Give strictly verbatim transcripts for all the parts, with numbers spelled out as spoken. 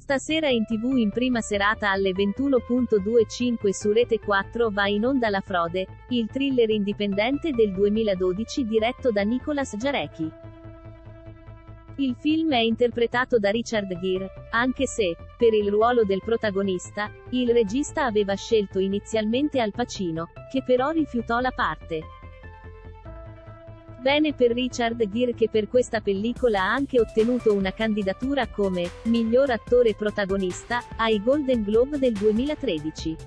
Stasera in tv in prima serata alle ventuno e venticinque su Rete quattro va in onda La Frode, il thriller indipendente del duemiladodici diretto da Nicolas Jarecki. Il film è interpretato da Richard Gere, anche se, per il ruolo del protagonista, il regista aveva scelto inizialmente Al Pacino, che però rifiutò la parte. Bene per Richard Gere, che per questa pellicola ha anche ottenuto una candidatura come miglior attore protagonista ai Golden Globe del duemilatredici.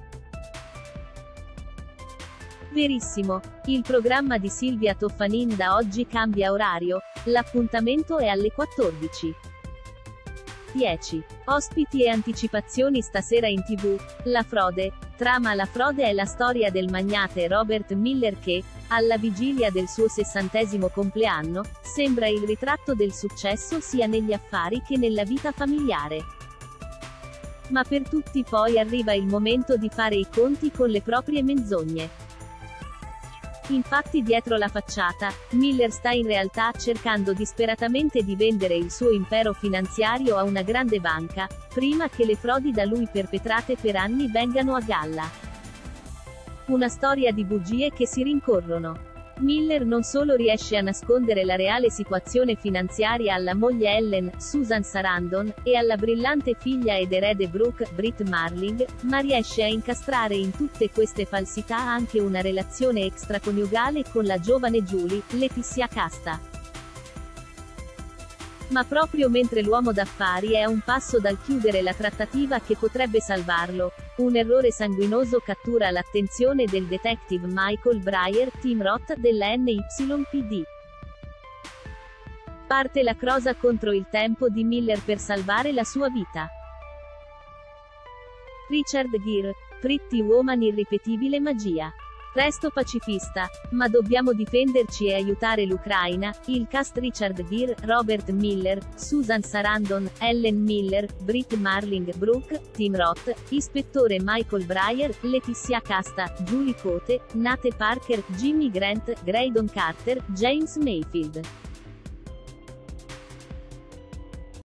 Verissimo, il programma di Silvia Toffanin da oggi cambia orario, l'appuntamento è alle quattordici e dieci. Ospiti e anticipazioni stasera in tv, La Frode. Trama: La Frode è la storia del magnate Robert Miller che, alla vigilia del suo sessantesimo compleanno, sembra il ritratto del successo sia negli affari che nella vita familiare. Ma per tutti poi arriva il momento di fare i conti con le proprie menzogne. Infatti dietro la facciata, Miller sta in realtà cercando disperatamente di vendere il suo impero finanziario a una grande banca, prima che le frodi da lui perpetrate per anni vengano a galla. Una storia di bugie che si rincorrono. Miller non solo riesce a nascondere la reale situazione finanziaria alla moglie Ellen, Susan Sarandon, e alla brillante figlia ed erede Brooke, Brit Marling, ma riesce a incastrare in tutte queste falsità anche una relazione extraconiugale con la giovane Julie, Letizia Casta. Ma proprio mentre l'uomo d'affari è a un passo dal chiudere la trattativa che potrebbe salvarlo, un errore sanguinoso cattura l'attenzione del detective Michael Breyer, Tim Roth, della N Y P D. Parte la crosa contro il tempo di Miller per salvare la sua vita. Richard Gere, Pretty Woman, irripetibile magia. Resto pacifista, ma dobbiamo difenderci e aiutare l'Ucraina. Il cast: Richard Gere, Robert Miller, Susan Sarandon, Ellen Miller, Brit Marling, Brooke, Tim Roth, Ispettore Michael Breyer, Letizia Casta, Julie Cote, Nate Parker, Jimmy Grant, Graydon Carter, James Mayfield.